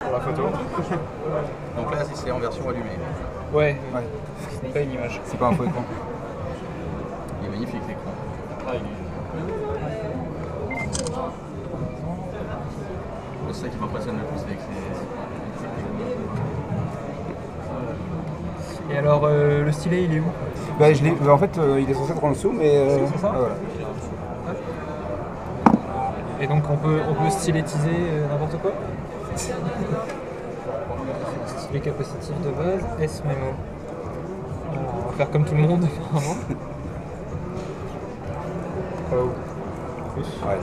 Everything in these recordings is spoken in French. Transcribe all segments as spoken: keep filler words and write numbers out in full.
pour la photo. Donc là, c'est en version allumée. Ouais, Ouais. ce n'est pas une image. C'est pas un faux écran. Il est magnifique l'écran. Ah, il est... C'est ça qui m'impressionne le plus avec ces... Et alors, euh, le stylet, il est où? Bah, je l'ai. bah, en fait, euh, il est censé être en dessous, mais. Euh... C'est ça ah, voilà. Et donc, on peut, on peut stylétiser euh, n'importe quoi? Stylet capacitif de base, S-Memo. Alors, on va faire comme tout le monde, apparemment. Oh. Plus. Ouais.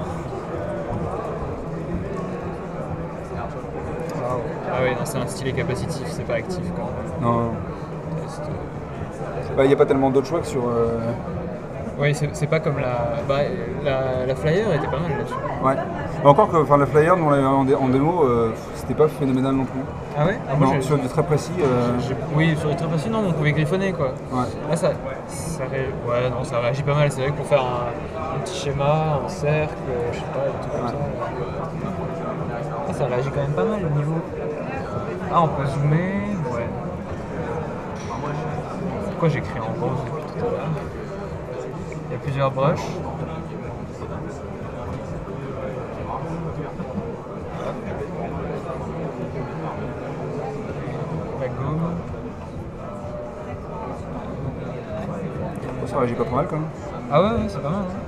Wow. Ah oui, non, c'est un stylet capacitif, c'est pas actif quand même. Non. Test. Bah, il n'y a pas tellement d'autres choix que sur. Euh... Oui, c'est c'est pas comme la... Bah, la... la Flyer était pas mal là-dessus. Ouais. Mais encore que enfin, la Flyer, nous on l'avait en, dé- en démo, euh, c'était pas phénoménal non plus. Ah ouais? Ah, moi, Non, j'ai- sur du très précis. Euh... j'ai- Oui, sur les très précis, non, mais on pouvait griffonner quoi. Ouais. Là, ça, ça, ré... ouais, non, ça réagit pas mal. C'est vrai que pour faire un, un petit schéma, un cercle, je sais pas, des trucs comme Ouais. ça. Ah, ça réagit quand même pas mal au niveau. Ah, on peut zoomer, ouais. Pourquoi j'écris en rose depuis tout à l'heure? Il y a plusieurs brushes. La gomme. Ça réagit pas trop mal quand même. Ah ouais, ouais, c'est pas mal. Hein.